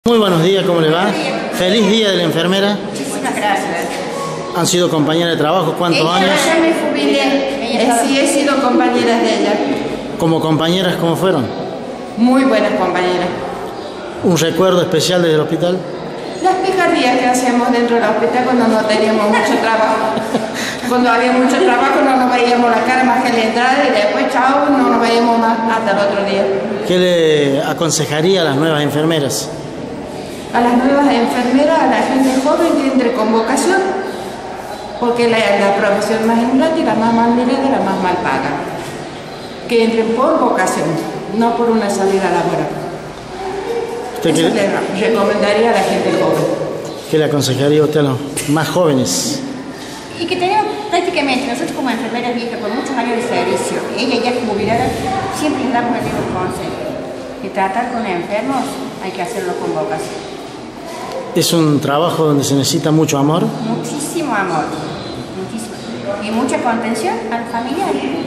Muy buenos días, ¿cómo le va? Feliz día de la enfermera. Muchísimas gracias. ¿Han sido compañeras de trabajo cuántos años? Ya me jubilé. Sí, he sido compañera de ella. Como compañeras, ¿cómo fueron? Muy buenas compañeras. ¿Un recuerdo especial desde el hospital? Las picardías que hacíamos dentro del hospital cuando no teníamos mucho trabajo. Cuando había mucho trabajo no nos veíamos la cara más que la entrada y después, chao, no nos veíamos más hasta el otro día. ¿Qué le aconsejaría a las nuevas enfermeras? A las nuevas enfermeras, a la gente joven que entre con vocación, porque la profesión más ingrata y la más mal mirada y la más mal paga. Que entren por vocación, no por una salida laboral. Eso le recomendaría a la gente joven. ¿Qué le aconsejaría usted a los más jóvenes? Y que tenemos prácticamente, nosotros como enfermeras viejas con muchos años de servicio, ella ya jubilada, siempre les damos el mismo consejo. Que tratar con enfermos hay que hacerlo con vocación. Es un trabajo donde se necesita mucho amor. Muchísimo amor, muchísimo. Y mucha contención al familiar.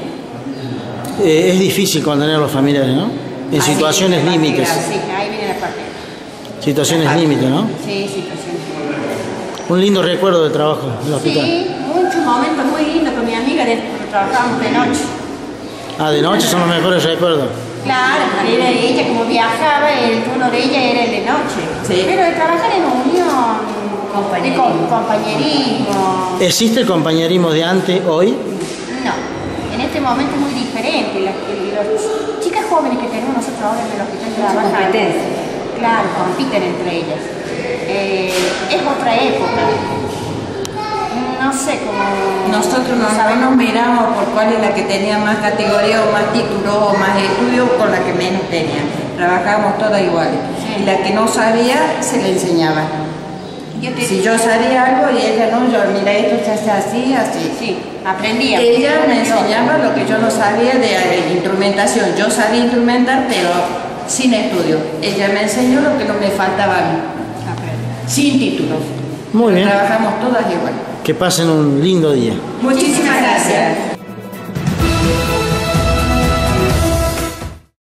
Es difícil contener a los familiares, ¿no? En situaciones límites. Sí, ahí viene la parte. Situaciones límites, ¿no? Sí, situaciones. Un lindo recuerdo del trabajo del hospital. Sí, muchos momentos muy lindos con mi amiga cuando trabajábamos de noche. Ah, de noche son los mejores recuerdos. Claro, era ella como viajaba, el turno de ella era el de noche. Sí. Pero de trabajar en unión, compañerismo. ¿Existe el compañerismo de antes, hoy? No, en este momento es muy diferente. Las chicas jóvenes que tenemos nosotros ahora en el hospital trabajan. Claro, compiten entre ellas. Es otra época. No sé cómo... Nosotros no nos miramos por cuál es la que tenía más categoría o más título o más estudios con la que menos tenía. Trabajábamos todas iguales. Sí. Y la que no sabía se le enseñaba. Si yo sabía algo y ella no, yo mira esto se hace así, así. Sí, aprendía. Ella me enseñaba lo que yo no sabía de instrumentación. Yo sabía instrumentar, pero sin estudio. Ella me enseñó lo que no me faltaba a mí. Sin título. Muy bien. Trabajamos todas igual. Que pasen un lindo día. Muchísimas gracias.